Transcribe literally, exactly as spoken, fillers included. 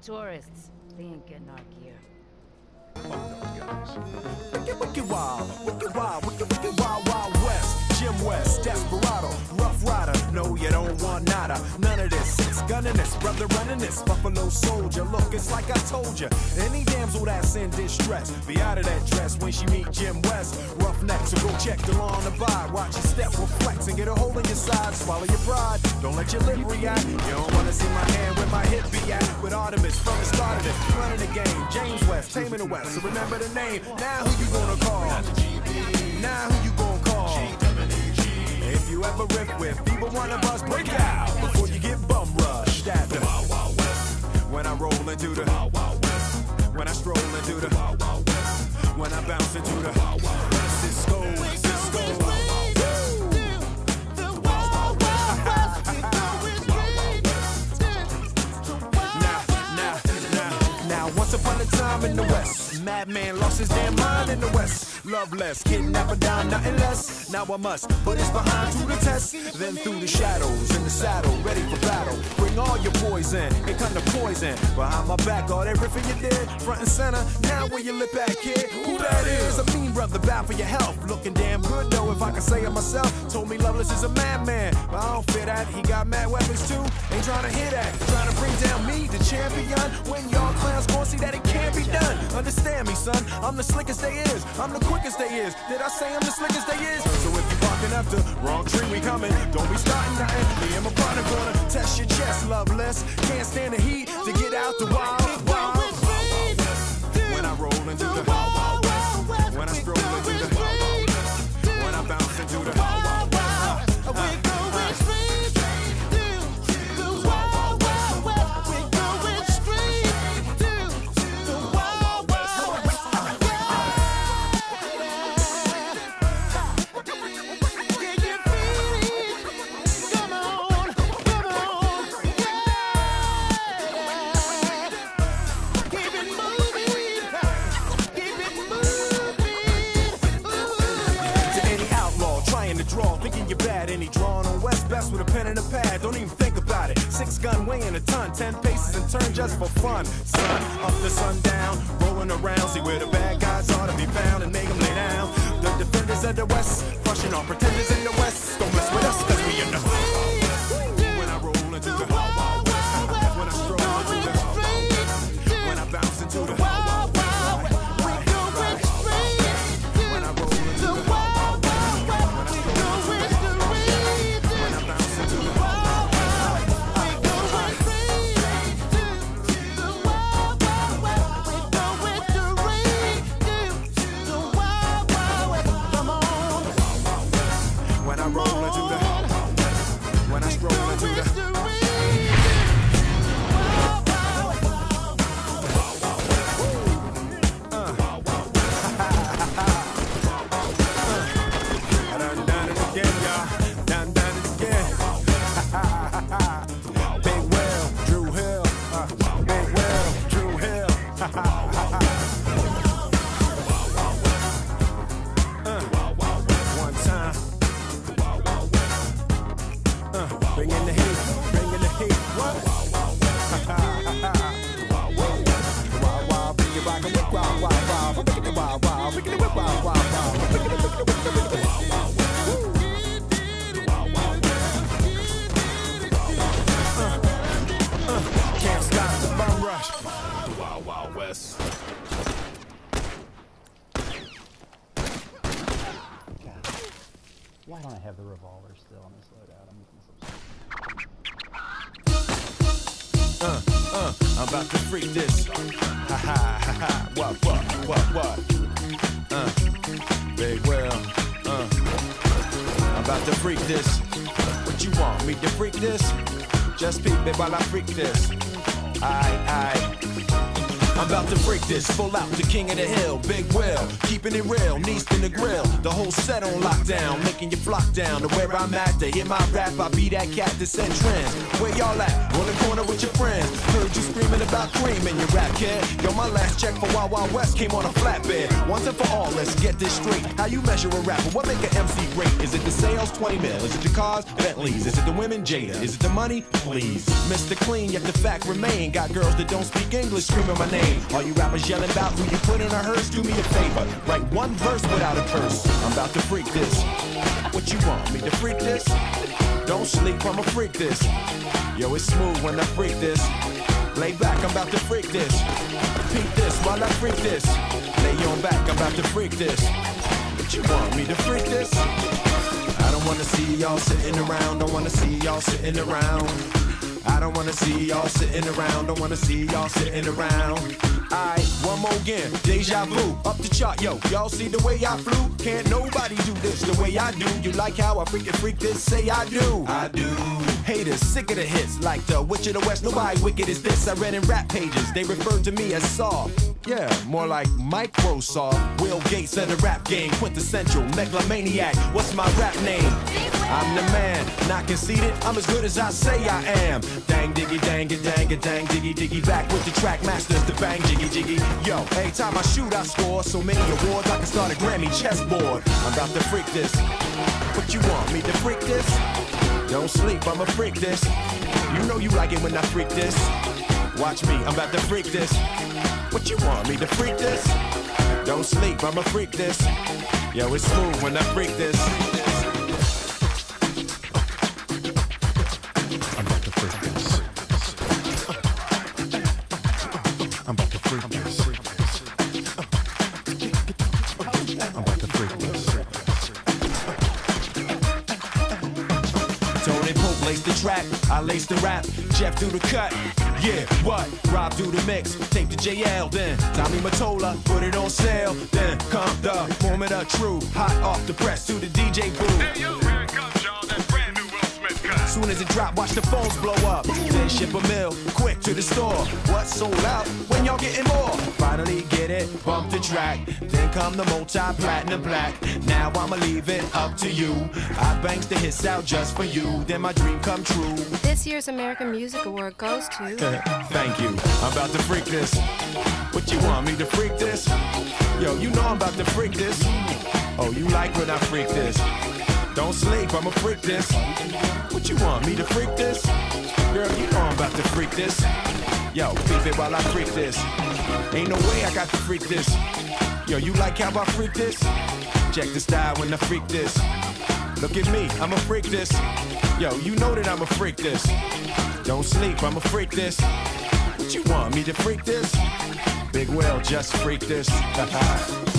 Tourists, they ain't getting our gear. Wicked, wicked wild, wicked wild, wicked, wicked wild, wild west. Jim West, desperado, rough rider. No, you don't want nada, none of this. Six gunning this, brother running this. Buffalo soldier, look, it's like I told you. Any damsel that's in distress, be out of that dress when she meet Jim West. Roughneck, so go check the law on the bar. Watch your step, reflex, and get a hole in your side. Swallow your pride, don't let your lip react. You don't wanna see my hand where my hip be at. With Artemis from the start of this, running the game. James West, taming the West. So remember the name. Now who you gonna call? Now who you gonna call? If you ever riff with people one of us, break out before you get bum rushed at the Wild Wild West. When I roll into the Wild Wild West. When I stroll into the Wild Wild West. When I bounce into the Wild Wild West. Cisco, Cisco. Once upon a time in the West, madman lost his damn mind in the West. Loveless, kidnapper down, nothing less. Now I must put his behind to the test. Then through the shadows, in the saddle, ready for battle. Bring all your poison, it come to poison. Behind my back, all that riffing you did, front and center. Now where you lip at, kid? Who that is? A mean brother, bound for your health. Looking damn good though, if I can say it myself. Told me Loveless is a madman, but I don't fit that. He got mad weapons too. Ain't trying to hear that. Trying to bring down me, the champion. When y'all clowns gon' see that it can't be done. Understand me, son. I'm the slickest they is. I'm the quickest they is. Did I say I'm the slickest they is? So if you barking up the wrong tree, we coming. Don't be starting nothing. Me and my partner gonna test your chest, Loveless. Can't stand the heat to get out the wild, wild, wild west. When I roll into the wild, wild west. When I stroll into the wild, wild west. When I bounce into the wild, wild west. Uh, uh, thinking you're bad, any drawing on West best with a pen and a pad. Don't even think about it. Six gun weighing a ton, ten paces and turn just for fun. Sun up to sundown, rolling around, see where the bad guys ought to be found and make them lay down. The defenders of the West, crushing all pretenders in the West. Don't mess with us, cause we in the Wild Wild West. When I roll into the Wild Wild West. When I stroll into the Wild Wild West. When I bounce into the Wild Wild West. When I roll into the Wild Why don't I have the revolver still on this loadout? I'm looking so. Uh, uh, I'm about to freak this. Ha ha ha ha. What, what, what, what? Uh, Big Will. Uh, I'm about to freak this. What you want me to freak this? Just peep it while I freak this. Aye, aye. I'm about to break this, full out, the king of the hill, Big Will, keeping it real, knees in the grill, the whole set on lockdown, making you flock down to where I'm at, to hear my rap, I be that cat that set trends, where y'all at, on the corner with your friends, heard you screaming about got cream in your rap, kid. Yo, my last check for Wild Wild West came on a flatbed. Once and for all, let's get this straight. How you measure a rapper? What make an M C great? Is it the sales? twenty mil. Is it the cars? Bentleys. Is it the women? Jada. Is it the money? Please. Mister Clean, yet the fact remain. Got girls that don't speak English screaming my name. All you rappers yelling about who you put in a hearse, do me a favor. Write one verse without a curse. I'm about to freak this. What you want me to freak this? Don't sleep, I'ma freak this. Yo, it's smooth when I freak this. Lay back, I'm about to freak this. Peep this while I freak this. Lay on back, I'm about to freak this. What you want me to freak this? I don't wanna see y'all sitting around. Don't wanna see y'all sitting around. I don't wanna see y'all sitting around. Don't wanna see y'all sitting around. Alright, one more again. Deja vu, up the chart, yo. Y'all see the way I flew? Can't nobody do this the way I do. You like how I freaking freak this? Say I do. I do. Haters sick of the hits, like the Witch of the West. Nobody wicked as this. I read in rap pages, they referred to me as soft. Yeah, more like Microsoft. Will Gates of the rap game, quintessential megalomaniac. What's my rap name? I'm the man, not conceited. I'm as good as I say I am. Dang diggy, dang it, dang it, dang diggy, diggy. Back with the track masters, the bang jiggy, jiggy. Yo, every time I shoot, I score so many awards I can start a Grammy chessboard. I'm about to freak this. What you want me to freak this? Don't sleep, I'ma freak this. You know you like it when I freak this. Watch me, I'm about to freak this. What you want me to freak this? Don't sleep, I'ma freak this. Yo, it's smooth when I freak this. I'm about to freak this. I'm about to freak this. I'm about to freak this. Tony Pope laced the track, I laced the rap. Jeff do the cut. Yeah, what? Rob do the mix, tape to J L, then Tommy Mottola, put it on sale. Then come the moment of truth, hot off the press to the D J booth. Hey yo, here it comes, y'all, that brand new Will Smith cut. Soon as it drop, watch the phones blow up. Then ship a mill, quick to the store. What's sold out? When y'all getting more? Finally get it, bump the track. Then come the multi-platinum black. Now I'ma leave it up to you. I bangs the hits out just for you. Then my dream come true. This year's American Music Award goes to... Thank you. I'm about to freak this. What you want me to freak this? Yo, you know I'm about to freak this. Oh, you like when I freak this? Don't sleep, I'ma freak this. What you want me to freak this? Girl, you know I'm about to freak this. Yo, beef it while I freak this. Ain't no way I got to freak this. Yo, you like how I freak this? Check the style when I freak this. Look at me, I'ma freak this. Yo, you know that I'ma freak this. Don't sleep, I'ma freak this. What you want me to freak this? Big Will, just freak this.